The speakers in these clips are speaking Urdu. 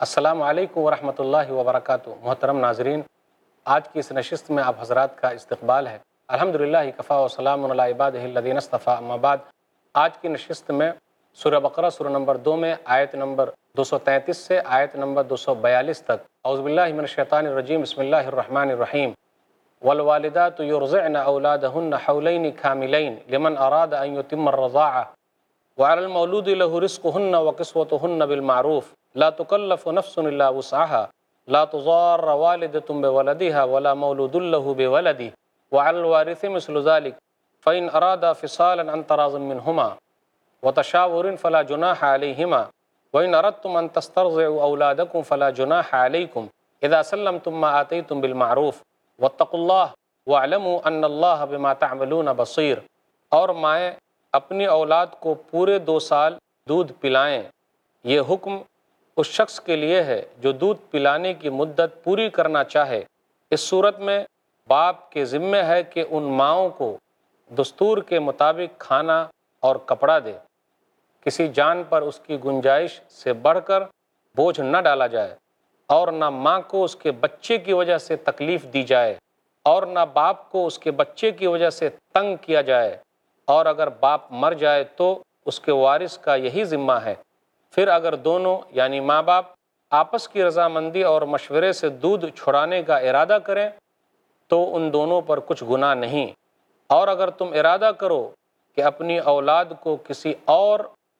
السلام علیکم ورحمۃ اللہ وبرکاتہ۔ محترم ناظرین، آج کی اس نشست میں آپ حضرات کا استقبال ہے۔ الحمدللہ کفا و سلام علی عبادہ الذین اصطفیٰ، اما بعد۔ آج کی نشست میں سورہ بقرہ سورہ نمبر 2 میں آیت نمبر 233 سے آیت نمبر 242 تک۔ اعوذ باللہ من الشیطان الرجیم، بسم اللہ الرحمن الرحیم۔ والوالدات یرضعن اولادہن حولین کاملین لمن اراد ان یتم الرضاعہ وعلی المولود لہ رزقہن وکسوتہن بالمعروف لا تکلف نفس الا وسعها لا تضار والدۃ بولدها ولا مولود له بولدہ وعلی الوارث مثل ذلك فإن أرادا فصالا عن تراض منهما وتشاور فلا جناح عليهما وإن أردتم أن تسترضعوا أولادكم فلا جناح عليكم إذا سلمتم ما آتيتم بالمعروف واتقوا الله واعلموا أن الله بما تعملون بصير۔ اور مائیں اپنی اولاد کو پورے 2 سال دودھ پلائیں۔ یہ حکم اس شخص کے لیے ہے جو دودھ پلانے کی مدت پوری کرنا چاہے۔ اس صورت میں باپ کے ذمہ ہے کہ ان ماؤں کو دستور کے مطابق کھانا اور کپڑا دے۔ کسی جان پر اس کی گنجائش سے بڑھ کر بوجھ نہ ڈالا جائے، اور نہ ماں کو اس کے بچے کی وجہ سے تکلیف دی جائے، اور نہ باپ کو اس کے بچے کی وجہ سے تنگ کیا جائے، اور اگر باپ مر جائے تو اس کے وارث کا یہی ذمہ ہے۔ پھر اگر دونوں یعنی ماں باپ آپس کی رضامندی اور مشورے سے دودھ چھڑانے کا ارادہ کریں تو ان دونوں پر کچھ گناہ نہیں۔ اور اگر تم ارادہ کرو کہ اپنی اولاد کو کسی اور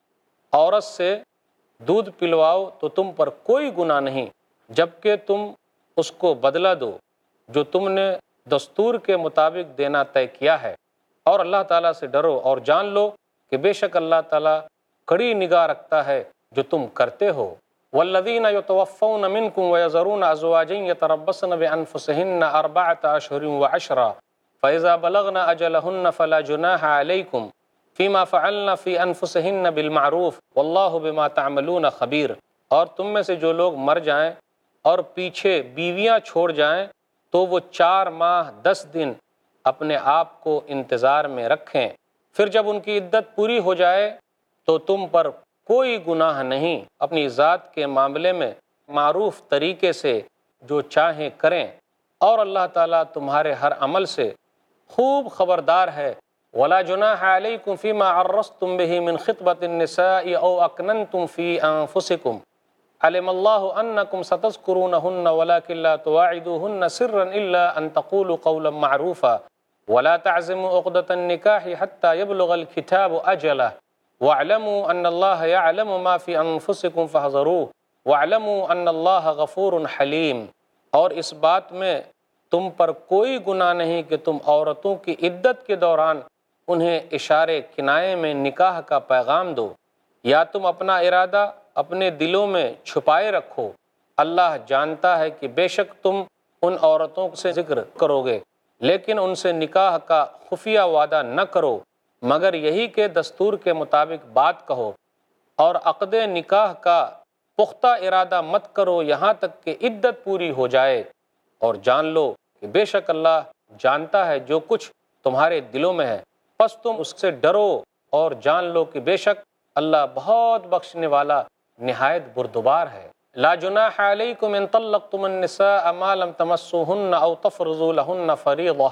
عورت سے دودھ پلواؤ تو تم پر کوئی گناہ نہیں، جبکہ تم اس کو بدلہ دو جو تم نے دستور کے مطابق دینا طے کیا ہے۔ اور اللہ تعالیٰ سے ڈرو اور جان لو کہ بے شک اللہ تعالیٰ کڑی نگاہ رکھتا ہے جو تم کرتے ہو۔ والذین یتوفون منکم ویذرون ازواجا یتربصن بانفسہن 4 اشہر وعشرا فاذا بلغن اجلہن فلا جناح علیکم فیما فعلن فی انفسہن بالمعروف واللہ بما تعملون خبیر۔ اور تم میں سے جو لوگ مر جائیں اور پیچھے بیویاں چھوڑ جائیں تو وہ 4 ماہ 10 دن اپنے آپ کو انتظار میں رکھیں، پھر جب ان کی عدت پوری ہو جائے تو تم پر کوئی گناہ نہیں، اپنی ذات کے معاملے میں معروف طریقے سے جو چاہیں کریں، اور اللہ تعالیٰ تمہارے ہر عمل سے خوب خبردار ہے۔ ولا جناح علیکم فیما عرضتم به من خطبۃ النساء او اکننتم فی انفسکم علم اللہ انکم ستذکرونہن ولکن لا تواعدوہن سرا الا ان تقولوا قولا معروفا ولا تعزموا عقدۃ النکاح حتی یبلغ الکتاب اجلہ واعلموا ان اللہ یعلم ما فی انفسکم فاحذروہ واعلموا ان اللہ غفور حلیم۔ اور اس بات میں تم پر کوئی گناہ نہیں کہ تم عورتوں کی عدت کے دوران انہیں اشارے کنائے میں نکاح کا پیغام دو، یا تم اپنا ارادہ اپنے دلوں میں چھپائے رکھو۔ اللہ جانتا ہے کہ بے شک تم ان عورتوں سے ذکر کرو گے، لیکن ان سے نکاح کا خفیہ وعدہ نہ کرو مگر یہی کہ دستور کے مطابق بات کہو، اور عقد نکاح کا پختہ ارادہ مت کرو یہاں تک کہ عدت پوری ہو جائے، اور جان لو کہ بے شک اللہ جانتا ہے جو کچھ تمہارے دلوں میں ہے، پس تم اس سے ڈرو اور جان لو کہ بے شک اللہ بہت بخشنے والا نہایت بردبار ہے۔ لا جناح علیکم ان طلقتم النساء ما لم تمسوهن او تفرضوا لهن فریضہ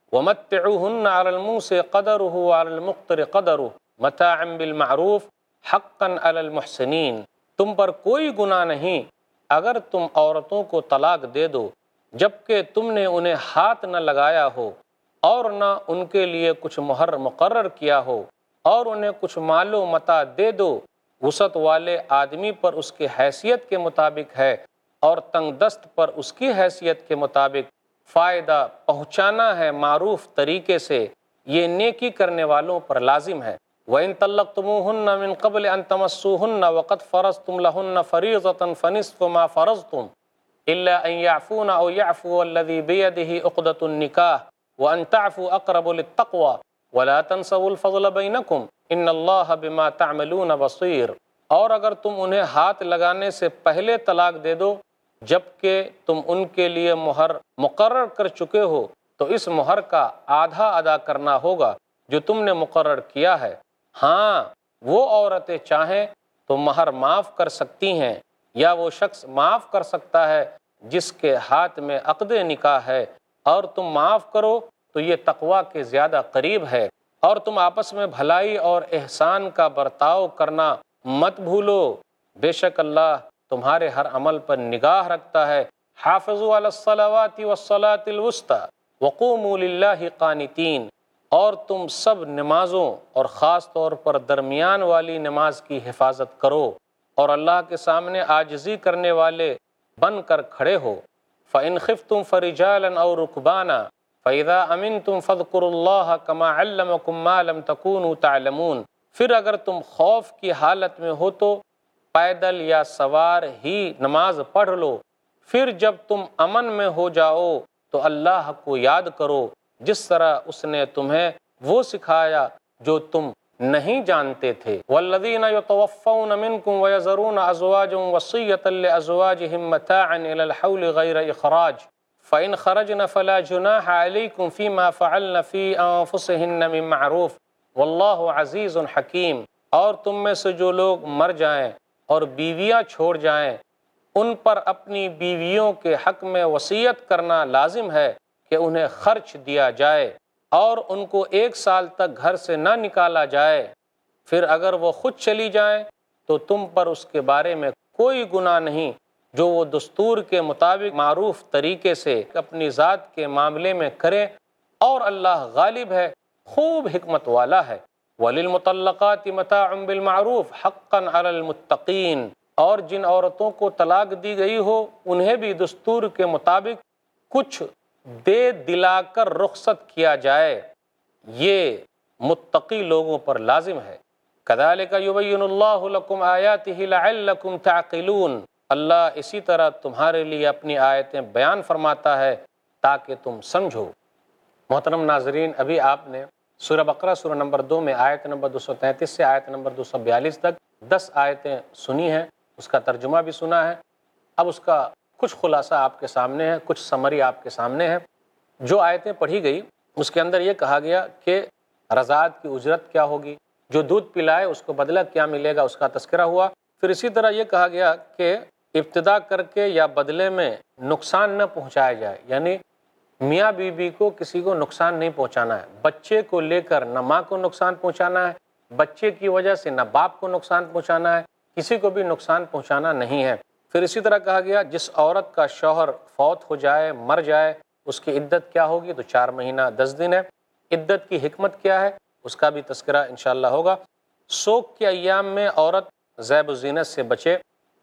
ومتعوهن على الموسع قدره وعلى المقتر قدره متاعا بالمعروف حقا على المحسنین۔ تم پر کوئی گناہ نہیں اگر تم عورتوں کو طلاق دے دو جبکہ تم نے انہیں ہاتھ نہ لگایا ہو، اور نہ ان کے لیے کچھ مہر مقرر کیا ہو، اور انہیں کچھ مال و متاع دے دو۔ وسعت والے آدمی پر اس کی حیثیت کے مطابق ہے، اور تنگ دست پر اس کی حیثیت کے مطابق فائدہ پہنچانا ہے معروف طریقے سے، یہ نیکی کرنے والوں پر لازم ہے۔ وَإِن طَلَّقْتُمُوهُنَّ مِن قَبْلِ أَن تَمَسُّوهُنَّ وَقَدْ فَرَضْتُمْ لَهُنَّ فَرِيضَةً فَنِصْفُ مَا فَرَضْتُمْ إِلَّا أَن يَعْفُونَ أَوْ يَعْفُوَ الَّذِي بِيَدِهِ عُقْدَةُ النِّكَاحِ وَأَن تَعْفُوا أَقْرَبُ لِلتَّقْوَىٰ وَلَا تَنسَوُا الْفَضْلَ بَيْنَكُمْ إِنَّ اللَّهَ بِمَا تَعْمَلُونَ بَصِيرٌ۔ اور اگر تم انہیں ہاتھ لگانے سے پہلے طلاق دے دو جبکہ تم ان کے لیے مہر مقرر کر چکے ہو تو اس مہر کا آدھا ادا کرنا ہوگا جو تم نے مقرر کیا ہے۔ ہاں وہ عورتیں چاہیں تو مہر معاف کر سکتی ہیں یا وہ شخص معاف کر سکتا ہے جس کے ہاتھ میں عقد نکاح ہے، اور تم معاف کرو تو یہ تقویٰ کے زیادہ قریب ہے، اور تم آپس میں بھلائی اور احسان کا برتاؤ کرنا مت بھولو، بے شک اللہ تمہارے ہر عمل پر نگاہ رکھتا ہے۔ حافظوا علی الصلوات والصلاة الوسطی وقوموا للہ قانتین، اور تم سب نمازوں اور خاص طور پر درمیان والی نماز کی حفاظت کرو اور اللہ کے سامنے عاجزی کرنے والے بن کر کھڑے ہو۔ فَإِنْ خِفْتُمْ فَرِجَالًا أَوْ رُكْبَانًا فَإِذَا أَمِنْتُمْ فَاذْكُرُوا اللَّهَ كَمَا عَلَّمَكُمْ مَا لَمْ تَكُونُوا تَعْلَمُونَ۔ پھر اگر تم خوف کی حالت میں ہو تو پیدل یا سوار ہی نماز پڑھ لو، پھر جب تم امن میں ہو جاؤ تو اللہ کو یاد کرو جس طرح اس نے تمہیں وہ سکھایا جو تم نہیں جانتے تھے۔ والذین یتوفون منکم ویذرون ازواجا وصیۃ لازواجہم متاعا الی الحول غیر اخراج فإن خرجن فلا جناح علیکم فیما فعلن فی انفسہن من معروف واللہ عزیز حکیم۔ اور تم میں سے جو لوگ مر جائیں اور بیویاں چھوڑ جائیں، ان پر اپنی بیویوں کے حق میں وصیت کرنا لازم ہے کہ انہیں خرچ دیا جائے اور ان کو 1 سال تک گھر سے نہ نکالا جائے۔ پھر اگر وہ خود چلی جائیں تو تم پر اس کے بارے میں کوئی گناہ نہیں، جو وہ دستور کے مطابق معروف طریقے سے اپنی ذات کے معاملے میں کریں، اور اللہ غالب ہے، خوب حکمت والا ہے۔ وَلِلْمُطَلَّقَاتِ مَتَاعٌ بِالْمَعْرُوفِ حَقًّا عَلَى الْمُتَّقِينَ، اور جن عورتوں کو طلاق دی گئی ہو انہیں بھی دستور کے مطابق کچھ دے دلا کر رخصت کیا جائے، یہ متقی لوگوں پر لازم ہے۔ كَذَلِكَ يُبَيِّنُ اللَّهُ لَكُمْ آيَاتِهِ لَعَلَّكُمْ تَعْقِلُونَ، اللہ اسی طرح تمہارے لیے اپنی آیتیں بیان فرماتا ہے تاکہ تم سمجھو۔ محترم ناظرین، ابھی آپ نے سورہ بقرہ سورہ نمبر 2 میں آیت نمبر 233 سے آیت نمبر 242 تک 10 آیتیں سنی ہیں، اس کا ترجمہ بھی سنا ہے۔ اب اس کا کچھ خلاصہ آپ کے سامنے ہے، کچھ سمری آپ کے سامنے ہے۔ جو آیتیں پڑھی گئی اس کے اندر یہ کہا گیا کہ رضاعت کی اجرت کیا ہوگی، جو دودھ پلائے اس کو بدلہ کیا ملے گا، اس کا تذکرہ ہوا۔ پھر اسی طرح یہ کہا گیا کہ ابتدا کر کے یا بدلے میں نقصان نہ پہنچایا جائے، یعنی میاں بیوی کو کسی کو نقصان نہیں پہنچانا ہے، بچے کو لے کر نہ ماں کو نقصان پہنچانا ہے، بچے کی وجہ سے نہ باپ کو نقصان پہنچانا ہے، کسی کو بھی نقصان پہنچانا نہیں ہے۔ پھر اسی طرح کہا گیا جس عورت کا شوہر فوت ہو جائے، مر جائے، اس کی عدت کیا ہوگی، تو 4 مہینہ 10 دن ہے۔ عدت کی حکمت کیا ہے اس کا بھی تذکرہ انشاءاللہ ہوگا۔ سوگ کے ایام میں عورت زیب و زینت سے بچے،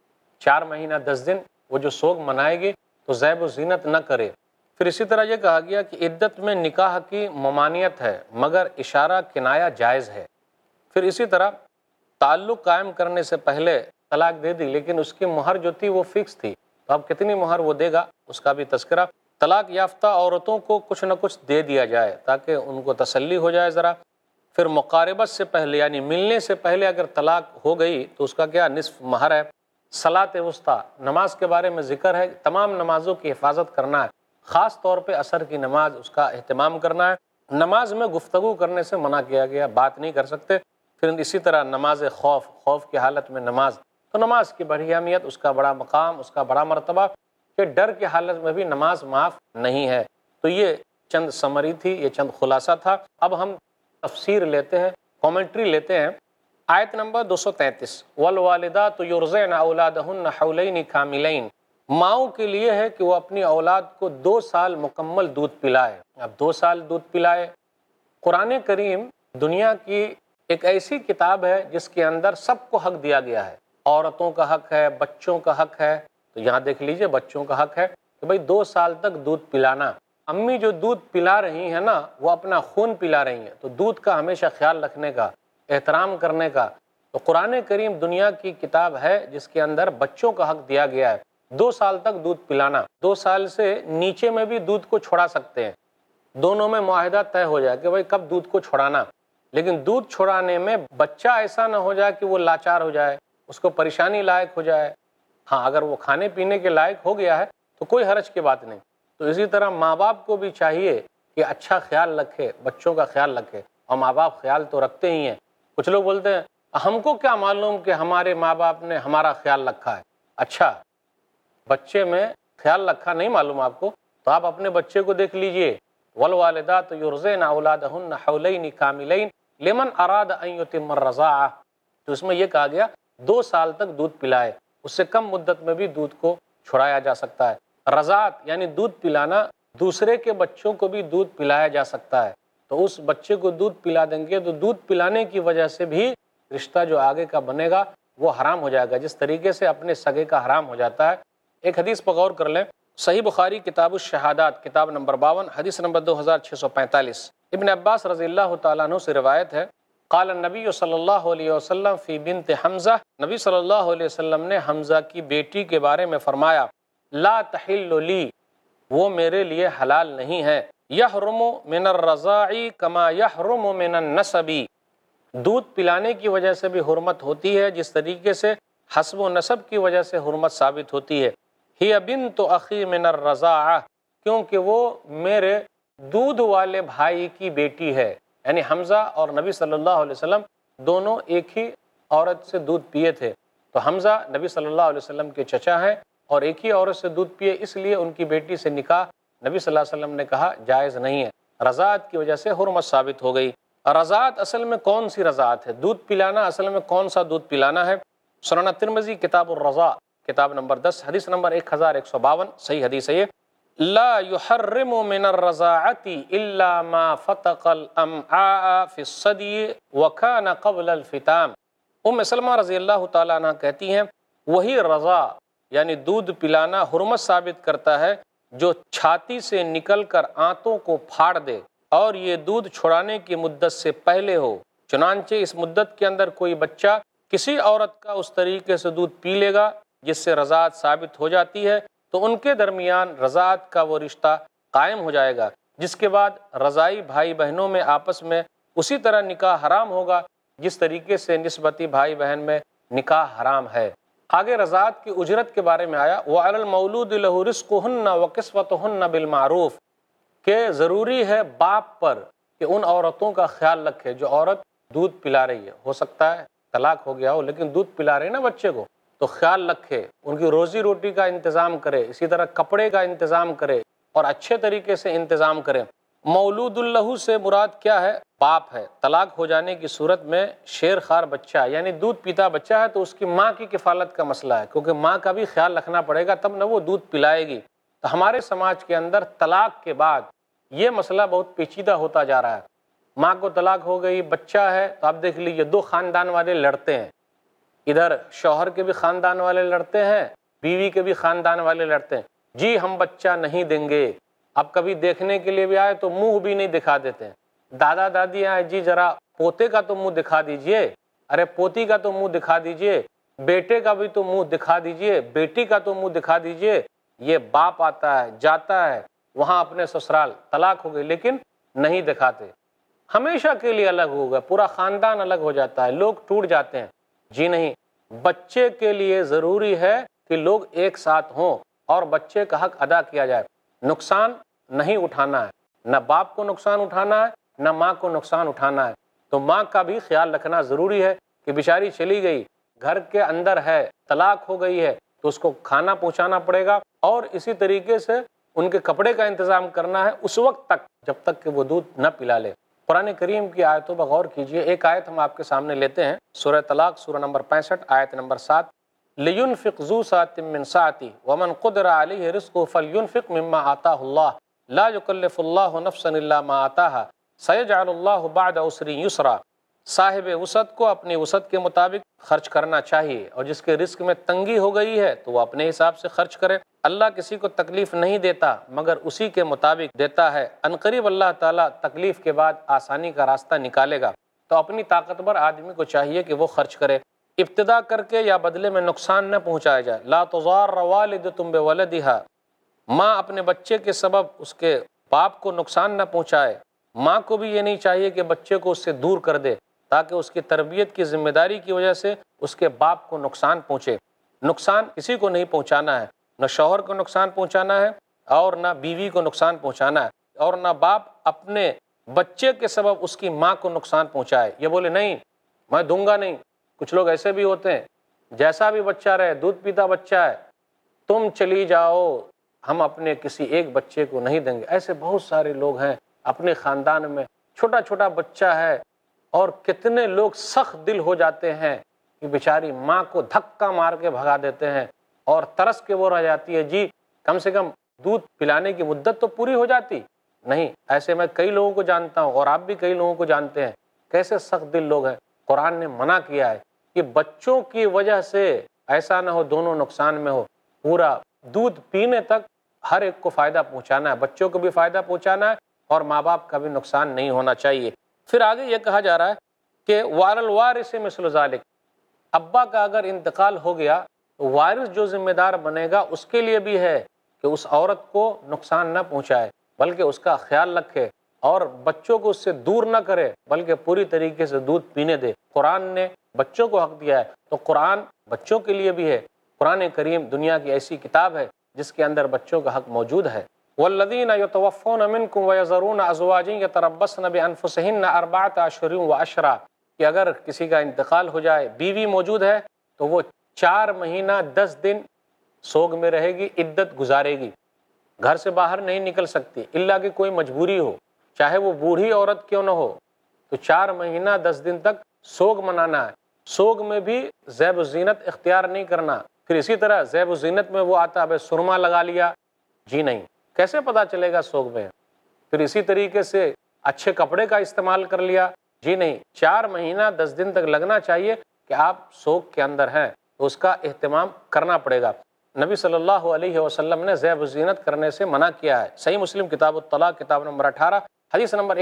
4 مہینہ 10 دن وہ جو سوگ منائے گی تو زیب و زینت نہ کرے۔ پھر اسی طرح یہ کہا گیا کہ عدت میں نکاح کی ممانعت ہے مگر اشارہ کنایہ جائز ہے۔ پھر اسی طرح تعلق قائم کرنے سے پہلے طلاق دے دی لیکن اس کی مہر جو تھی وہ فکس تھی، تو اب کتنی مہر وہ دے گا اس کا بھی تذکرہ۔ طلاق یافتہ عورتوں کو کچھ نہ کچھ دے دیا جائے تاکہ ان کو تسلی ہو جائے ذرا۔ پھر مقاربت سے پہلے یعنی ملنے سے پہلے اگر طلاق ہو گئی تو اس کا کیا نصف مہر ہے۔ صلاۃ وسطیٰ، نماز کے بارے میں ذکر ہے، تمام نمازوں کی حفاظت کرنا ہے، خاص طور پہ عصر کی نماز اس کا اہتمام کرنا ہے۔ نماز میں گفتگو کرنے سے منع کیا گیا، بات نہیں کر سکتے۔ پھر اسی طرح نماز خوف کی حالت میں نماز، تو نماز کی بڑی اہمیت، اس کا بڑا مقام، اس کا بڑا مرتبہ، کہ ڈر کی حالت میں بھی نماز معاف نہیں ہے۔ تو یہ چند سمری تھی، یہ چند خلاصہ تھا۔ اب ہم تفسیر لیتے ہیں، کومنٹری لیتے ہیں۔ آیت نمبر 233، والوالدات یرضعن اولادہن حولین کاملین، ماؤں کے لیے ہے کہ وہ اپنی اولاد کو 2 سال مکمل دودھ پلائے۔ اب 2 سال دودھ پلائے۔ قرآن کریم دنیا کی ایک ایسی کتاب ہے جس کے اندر سب کو حق دیا گیا ہے، عورتوں کا حق ہے، بچوں کا حق ہے۔ تو یہاں دیکھ لیجئے بچوں کا حق ہے کہ بھئی 2 سال تک دودھ پلانا۔ امی جو دودھ پلا رہی ہیں نا وہ اپنا خون پلا رہی ہیں، تو دودھ کا ہمیشہ خیال رکھنے کا، احترام کرنے کا۔ تو قرآن کریم دنیا کی کتاب ہے جس کے اندر بچوں کا حق دیا گیا ہے، 2 سال تک دودھ پلانا۔ 2 سال سے نیچے میں بھی دودھ کو چھوڑا سکتے ہیں، دونوں میں معاہدہ طے ہو جائے کہ بھئی کب دودھ کو چھوڑانا، لیکن دودھ چھوڑانے میں بچہ ایسا نہ ہو جائے کہ وہ لاچار ہو جائے، اس کو پریشانی لائق ہو جائے۔ ہاں اگر وہ کھانے پینے کے لائق ہو گیا ہے تو کوئی حرج کی بات نہیں۔ تو اسی طرح ماں باپ کو بھی چاہیے کہ اچھا خیال رکھے، بچوں کا خیال رکھے، اور ماں باپ خیال تو رکھتے ہی ہیں۔ کچھ لوگ بولتے ہیں ہم کو کیا معلوم کہ ہمارے ماں باپ نے ہمارا خیال رکھا ہے۔ اچھا بچے میں خیال رکھا نہیں معلوم آپ کو، تو آپ اپنے بچے کو دیکھ لیجئے، والوالدات یرضعن اولادہن حولین کاملین لمن اراد ان یتم الرضاعہ، تو اس میں یہ کہا گیا 2 سال تک دودھ پلائے، اس سے کم مدت میں بھی دودھ کو چھڑایا جا سکتا ہے۔ رضاعت یعنی دودھ پلانا، دوسرے کے بچوں کو بھی دودھ پلایا جا سکتا ہے، تو اس بچے کو دودھ پلا دیں گے تو دودھ پلانے کی وجہ سے بھی رشتہ جو آگے کا بنے گا وہ حرام ہو جائے گا، جس طریقے سے اپنے سگے کا حرام ہو جاتا ہے۔ ایک حدیث پر غور کر لیں، صحیح بخاری کتاب الشہادات کتاب نمبر 52 حدیث نمبر 2645، ابن عباس رضی اللہ تعالیٰ عنہ سے روایت ہے، قال النبی صلی اللہ علیہ وسلم فی بنت حمزہ، نبی صلی اللہ علیہ وسلم نے حمزہ کی بیٹی کے بارے میں فرمایا، لا تحل لی، وہ میرے لیے حلال نہیں ہے، یحرم من الرضاع کما یحرم من النسب، دودھ پلانے کی وجہ سے بھی حرمت ہوتی ہے جس طریقے سے حسب و نسب کی وجہ سے حرمت ثابت ہوتی ہے۔ ہی بنت اخی من الرضاعہ، کیونکہ وہ میرے دودھ والے بھائی کی بیٹی ہے، یعنی حمزہ اور نبی صلی اللہ علیہ وسلم دونوں ایک ہی عورت سے دودھ پیے تھے، تو حمزہ نبی صلی اللہ علیہ وسلم کے چچا ہیں اور ایک ہی عورت سے دودھ پیے، اس لیے ان کی بیٹی سے نکاح نبی صلی اللہ علیہ وسلم نے کہا جائز نہیں ہے، رضاعت کی وجہ سے حرمت ثابت ہو گئی۔ رضاعت اصل میں کون سی رضاعت ہے؟ دودھ پلانا اصل میں کون سا دودھ پلانا ہے؟ سنن ترمذی کتاب الرضاع کتاب نمبر 10 حدیث نمبر 1152، صحیح حدیث ہے یہ، لا يحرم من الرضاعة الا ما فتق الامعاء في الثدي وكان قبل الفطام۔ سلمہ رضی اللہ تعالیٰ عنہ کہتی ہیں وہی رضاع یعنی دودھ پلانا حرمت ثابت کرتا ہے جو چھاتی سے نکل کر آنتوں کو پھاڑ دے اور یہ دودھ چھڑانے کی مدت سے پہلے ہو، چنانچہ اس مدت کے اندر کوئی بچہ کسی عورت کا اس طریقے سے دودھ پی لے گا جس سے رضاعت ثابت ہو جاتی ہے تو ان کے درمیان رضاعت کا وہ رشتہ قائم ہو جائے گا، جس کے بعد رضائی بھائی بہنوں میں آپس میں اسی طرح نکاح حرام ہوگا جس طریقے سے نسبتی بھائی بہن میں نکاح حرام ہے۔ آگے رضاعت کی اجرت کے بارے میں آیا، وَعَلَى الْمَوْلُودِ لَهُ رِزْقُهُنَّ وَكِسْوَتُهُنَّ بِالْمَعْرُوفِ، کہ ضروری ہے باپ پر کہ ان عورتوں کا خیال رکھے جو عورت دودھ پلا رہی ہے، ہو سکتا ہے طلاق ہو گیا ہو لیکن دودھ پلا رہے نا بچے کو، تو خیال رکھے، ان کی روزی روٹی کا انتظام کرے، اسی طرح کپڑے کا انتظام کرے اور اچھے طریقے سے انتظام کرے۔ مولود اللہ سے مراد کیا ہے؟ باپ ہے۔ طلاق ہو جانے کی صورت میں شیر خوار بچہ یعنی دودھ پیتا بچہ ہے تو اس کی ماں کی کفالت کا مسئلہ ہے، کیونکہ ماں کا بھی خیال رکھنا پڑے گا تب نہ وہ دودھ پلائے گی۔ تو ہمارے سماج کے اندر طلاق کے بعد یہ مسئلہ بہت پیچیدہ ہوتا جا رہا ہے، ماں کو طلاق ہو گئی، بچہ ہے، تو آپ دیکھ لیجئے 2 خاندان والے لڑتے ہیں، ادھر شوہر کے بھی خاندان والے لڑتے ہیں، بیوی کے بھی خاندان والے لڑتے ہیں، جی ہم بچہ نہیں دیں گے، اب کبھی دیکھنے کے لیے بھی آئے تو منہ بھی نہیں دکھا دیتے ہیں، دادا دادی آئے جی ذرا پوتے کا تو منہ دکھا دیجئے، ارے پوتی کا تو منہ دکھا دیجئے، بیٹے کا بھی تو منہ دکھا دیجئے، بیٹی کا تو منہ دکھا دیجئے۔ یہ باپ آتا ہے جاتا ہے وہاں اپنے سسرال، طلاق ہو گئی لیکن نہیں دکھاتے، ہمیشہ کے لیے الگ ہو گیا، پورا خاندان الگ ہو جاتا ہے، لوگ ٹوٹ جاتے ہیں۔ جی نہیں، بچے کے لیے ضروری ہے کہ لوگ ایک ساتھ ہوں اور بچے کا حق ادا کیا جائے، نقصان نہیں اٹھانا ہے، نہ باپ کو نقصان اٹھانا ہے نہ ماں کو نقصان اٹھانا ہے، تو ماں کا بھی خیال رکھنا ضروری ہے کہ بیچاری چلی گئی، گھر کے اندر ہے، طلاق ہو گئی ہے تو اس کو کھانا پہنچانا پڑے گا اور اسی طریقے سے ان کے کپڑے کا انتظام کرنا ہے اس وقت تک جب تک کہ وہ دودھ نہ پلا لے۔ قرآن کریم کی آیتوں پر غور کیجئے، ایک آیت ہم آپ کے سامنے لیتے ہیں، سورہ طلاق سورہ نمبر 65 آیت نمبر 7، لِيُنْفِقْ ذُو سَعَةٍ مِّن سَعَتِهِ وَمَنْ قُدِرَ عَلَيْهِ رِزْقُهُ فَلْيُنْفِقْ مِمَّا آتَاهُ اللَّهُ لَا يُكَلِّفُ اللَّهُ نَفْسًا إِلَّا مَا آتَاهَا سَيَجْعَلُ اللَّهُ بَعْدَ عُسْرٍ يُسْرًا، صاحب وسعت کو اپنی وسعت کے مطابق خرچ کرنا چاہیے اور جس کے رزق میں تنگی ہو گئی ہے تو وہ اپنے حساب سے خرچ کرے، اللہ کسی کو تکلیف نہیں دیتا مگر اسی کے مطابق دیتا ہے، عنقریب اللہ تعالیٰ تکلیف کے بعد آسانی کا راستہ نکالے گا، تو اپنی طاقتور آدمی کو چاہیے کہ وہ خرچ کرے، ابتدا کر کے یا بدلے میں نقصان نہ پہنچایا جائے۔ لا تضار والدۃ بولدها، ماں اپنے بچے کے سبب اس کے باپ کو نقصان نہ پہنچائے، ماں کو بھی یہ نہیں چاہیے کہ بچے کو اس سے دور کر دے تاکہ اس کی تربیت کی ذمہ داری کی وجہ سے اس کے باپ کو نقصان پہنچے، نقصان کسی کو نہیں پہنچانا ہے، نہ شوہر کو نقصان پہنچانا ہے اور نہ بیوی کو نقصان پہنچانا ہے، اور نہ باپ اپنے بچے کے سبب اس کی ماں کو نقصان پہنچائے، یہ بولے نہیں میں دوں گا نہیں، کچھ لوگ ایسے بھی ہوتے ہیں جیسا بھی بچہ رہے، دودھ پیتا بچہ ہے، تم چلی جاؤ، ہم اپنے کسی ایک بچے کو نہیں دیں گے۔ ایسے بہت سارے لوگ ہیں اپنے خاندان میں، چھوٹا چھوٹا بچہ ہے، اور کتنے لوگ سخت دل ہو جاتے ہیں کہ بیچاری ماں کو دھکا مار کے بھگا دیتے ہیں، اور ترس کے وہ رہ جاتی ہے، جی کم سے کم دودھ پلانے کی مدت تو پوری ہو جاتی نہیں۔ ایسے میں کئی لوگوں کو جانتا ہوں، اور آپ بھی کئی لوگوں کو جانتے ہیں، کیسے سخت دل لوگ ہیں۔ قرآن نے منع کیا ہے کہ بچوں کی وجہ سے ایسا نہ ہو دونوں نقصان میں ہو، پورا دودھ پینے تک ہر ایک کو فائدہ پہنچانا ہے، بچوں کو بھی فائدہ پہنچانا ہے، اور ماں باپ کا بھی نقصان نہیں ہونا چاہیے۔ پھر آگے یہ کہا جا رہا ہے کہ وَعَلَى الْوَارِثِ مِثْلُ ذَلِكَ، ابا کا اگر انتقال ہو گیا تو وارث جو ذمہ دار بنے گا اس کے لیے بھی ہے کہ اس عورت کو نقصان نہ پہنچائے، بلکہ اس کا خیال رکھے، اور بچوں کو اس سے دور نہ کرے، بلکہ پوری طریقے سے دودھ پینے دے۔ قرآن نے بچوں کو حق دیا ہے، تو قرآن بچوں کے لیے بھی ہے۔ قرآن کریم دنیا کی ایسی کتاب ہے جس کے اندر بچوں کا حق موجود ہے۔ وَالَّذِينَ يَتَوَفَّوْنَ مِنْكُمْ وَيَذَرُونَ أَزْوَاجًا يَتَرَبَّصْنَ بِأَنفُسِهِنَّ أَرْبَعَةَ أَشْهُرٍ وَعَشْرًا، کہ اگر کسی کا انتقال ہو جائے، بیوی موجود ہے تو وہ 4 مہینہ 10 دن سوگ میں رہے گی، عدت گزارے گی، گھر سے باہر نہیں نکل سکتی الا کہ کوئی مجبوری ہو، چاہے وہ بوڑھی عورت کیوں نہ ہو، تو 4 مہینہ 10 دن تک سوگ منانا ہے۔ سوگ میں بھی زیب و زینت اختیار نہیں کرنا۔ پھر اسی طرح زیب و زینت میں وہ آتا ہے سرما لگا لیا، جی نہیں، کیسے پتا چلے گا سوگ میں؟ پھر اسی طریقے سے اچھے کپڑے کا استعمال کر لیا، جی نہیں، 4 مہینہ 10 دن تک لگنا چاہیے کہ آپ سوگ کے اندر ہیں، تو اس کا اہتمام کرنا پڑے گا۔ نبی صلی اللہ علیہ وسلم نے زیب و زینت کرنے سے منع کیا ہے۔ صحیح مسلم کتاب الطلاق کتاب نمبر 18 حدیث نمبر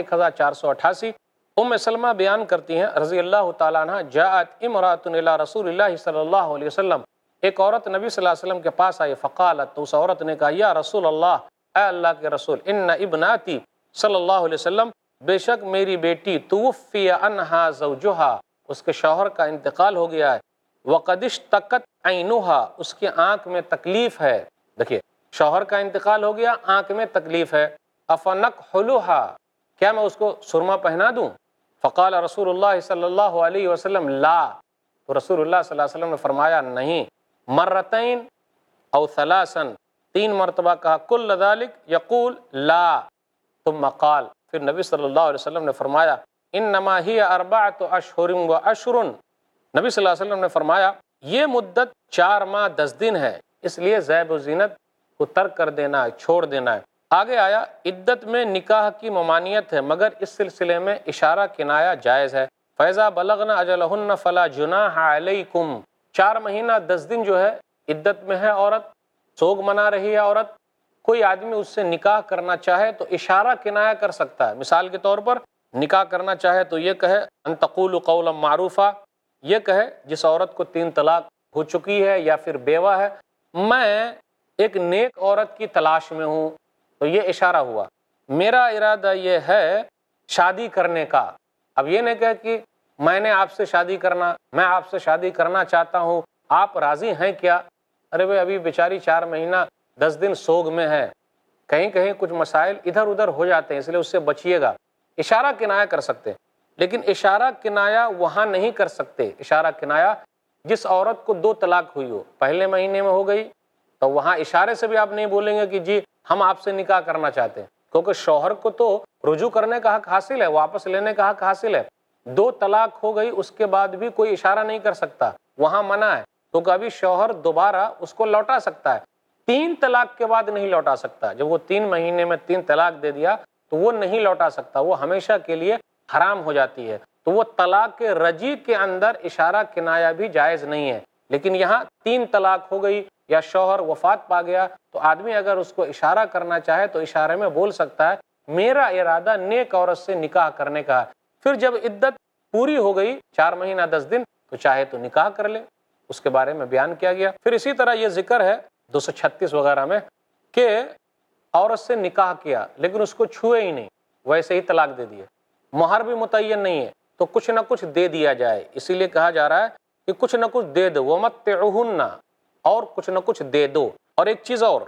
1488، ام سلمہ بیان کرتی ہیں رضی اللہ تعالیٰ عنہ، جاءت امرأۃ الی رسول اللہ صلی اللہ علیہ وسلم، ایک عورت نبی صلی اللہ علیہ وسلم کے پاس آئی، فقالت، تو اس عورت نے کہا، یا رسول اللہ، اے اللہ کے رسول، ان ابناتی صلی اللہ علیہ وسلم، بے شک میری بیٹی، توفی عنہا زوجہا، اس کے شوہر کا انتقال ہو گیا ہے، وقد اشتکت عینہا، اس کی آنکھ میں تکلیف ہے۔ دیکھیے، شوہر کا انتقال ہو گیا، آنکھ میں تکلیف ہے، افنکحلھا، کیا میں اس کو سرما پہنا دوں؟ فقال رسول اللہ صلی اللہ علیہ وسلم لا، تو رسول اللہ صلی اللہ علیہ وسلم نے فرمایا نہیں، مرتین او ثلاثا، 3 مرتبہ کہا، کل ذلک یقول لا، ثم قال، پھر نبی صلی اللہ علیہ وسلم نے فرمایا، انما ہی 4 اشہر و عشر، نبی صلی اللہ علیہ وسلم نے فرمایا یہ مدت 4 ماہ 10 دن ہے، اس لیے زیب و زینت کو ترک کر دینا ہے، چھوڑ دینا ہے۔ آگے آیا، عدت میں نکاح کی ممانعت ہے، مگر اس سلسلے میں اشارہ کنایہ جائز ہے۔ فَإِذَا بَلَغْنَ أَجَلَهُنَّ فَلَا جُنَاحَ عَلَيْكُمْ، 4 مہینہ 10 دن جو ہے عدت میں ہے عورت، سوگ منا رہی ہے عورت، کوئی آدمی اس سے نکاح کرنا چاہے تو اشارہ کنایہ کر سکتا ہے۔ مثال کے طور پر نکاح کرنا چاہے تو یہ کہے، ان تقولوا قولا معروفا، یہ کہے جس عورت کو 3 طلاق ہو چکی ہے یا پھر بیوہ ہے، میں ایک نیک عورت کی تلاش میں ہوں، تو یہ اشارہ ہوا، میرا ارادہ یہ ہے شادی کرنے کا۔ اب یہ نہیں کہے کہ میں نے آپ سے شادی کرنا، میں آپ سے شادی کرنا چاہتا ہوں، آپ راضی ہیں کیا؟ ارے بھائی ابھی بیچاری 4 مہینہ 10 دن سوگ میں ہے، کہیں کہیں کچھ مسائل ادھر ادھر ہو جاتے ہیں، اس لیے اس سے بچیے گا۔ اشارہ کنایہ کر سکتے، لیکن اشارہ کنایہ وہاں نہیں کر سکتے۔ اشارہ کنایہ جس عورت کو 2 طلاق ہوئی ہو، پہلے مہینے میں ہو گئی، تو وہاں اشارے سے بھی آپ نہیں بولیں گے کہ جی ہم آپ سے نکاح کرنا چاہتے ہیں، کیونکہ شوہر کو تو رجوع کرنے کا حق حاصل ہے، واپس لینے کا حق حاصل ہے۔ 2 طلاق ہو گئی، اس کے بعد بھی کوئی اشارہ نہیں کر سکتا، وہاں منع ہے، تو کبھی شوہر دوبارہ اس کو لوٹا سکتا ہے، 3 طلاق کے بعد نہیں لوٹا سکتا۔ جب وہ 3 مہینے میں 3 طلاق دے دیا تو وہ نہیں لوٹا سکتا، وہ ہمیشہ کے لیے حرام ہو جاتی ہے۔ تو وہ طلاق رجیع کے اندر اشارہ کنایہ بھی جائز نہیں ہے، لیکن یہاں 3 طلاق ہو گئی یا شوہر وفات پا گیا، تو آدمی اگر اس کو اشارہ کرنا چاہے تو اشارے میں بول سکتا ہے میرا ارادہ نیک عورت سے نکاح کرنے کا ہے۔ پھر جب عدت پوری ہو گئی 4 مہینہ 10 دن، تو چاہے تو نکاح کر لے، اس کے بارے میں بیان کیا گیا۔ پھر اسی طرح یہ ذکر ہے 236 وغیرہ میں کہ عورت سے نکاح کیا لیکن اس کو چھوئے ہی نہیں، ویسے ہی طلاق دے دیے، مہر بھی متعین نہیں ہے، تو کچھ نہ کچھ دے دیا جائے، اسی لیے کہا جا رہا ہے کہ کچھ نہ کچھ دے دو، وَمَتِّعُهُنَّ، اور کچھ نہ کچھ دے دو۔ اور ایک چیز اور،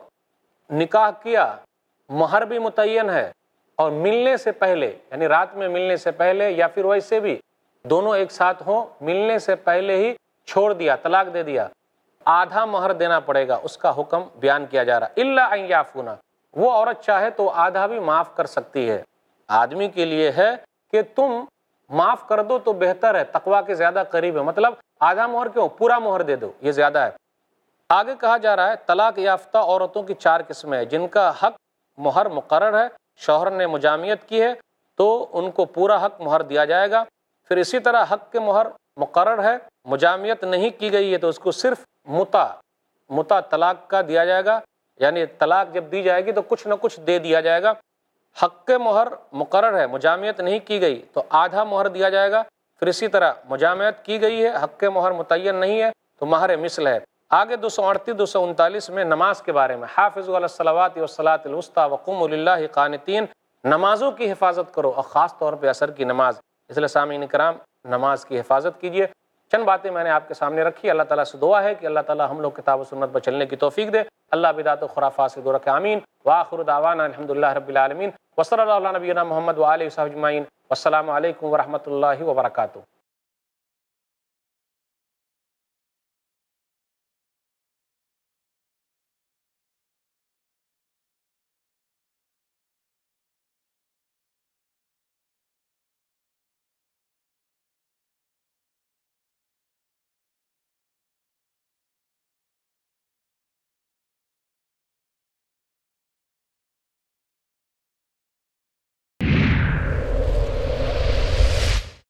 نکاح کیا، مہر بھی متعین ہے، اور ملنے سے پہلے، یعنی رات میں ملنے سے پہلے یا پھر ویسے بھی دونوں ایک ساتھ ہوں، ملنے سے پہلے ہی چھوڑ دیا، طلاق دے دیا، آدھا مہر دینا پڑے گا، اس کا حکم بیان کیا جا رہا۔ الا ان یعفونا، وہ عورت چاہے تو آدھا بھی معاف کر سکتی ہے۔ آدمی کے لیے ہے کہ تم معاف کر دو تو بہتر ہے، تقویٰ کے زیادہ قریب ہے، مطلب آدھا مہر کیوں، پورا مہر دے دو، یہ زیادہ ہے۔ آگے کہا جا رہا ہے طلاق یافتہ عورتوں کی 4 قسمیں ہیں، جن کا حق مہر مقرر ہے، شوہر نے مجامعت کی ہے تو ان کو پورا حق مہر دیا جائے گا۔ پھر اسی طرح حق کے مہر مقرر ہے، مجامعت نہیں کی گئی ہے تو اس کو صرف متع طلاق کا دیا جائے گا، یعنی طلاق جب دی جائے گی تو کچھ نہ کچھ دے دیا جائے گا۔ حق کے مہر مقرر ہے، مجامعت نہیں کی گئی تو آدھا مہر دیا جائے گا۔ پھر اسی طرح مجامعت کی گئی ہے، حق کے مہر متعین نہیں ہے تو مہر مثل ہے۔ آگے 238 239 میں نماز کے بارے میں، حافظوا علی الصلوات والصلاۃ الوسطی وقوموا للہ قانتین، نمازوں کی حفاظت کرو اور خاص طور پہ عصر کی نماز، اس لیے سامعین کرام نماز کی حفاظت کیجیے۔ چند باتیں میں نے آپ کے سامنے رکھی، اللہ تعالیٰ سے دعا ہے کہ اللہ تعالیٰ ہم لوگ کتاب و سنت پر چلنے کی توفیق دے، اللہ بدعت و خرافات سے دور رکھے، آمین۔ وآخر دعوانا الحمدللہ رب العالمین، وصلی اللہ علی نبینا محمد وآلہ وصحبہ اجمعین، والسلام علیکم ورحمۃ اللہ وبرکاتہ۔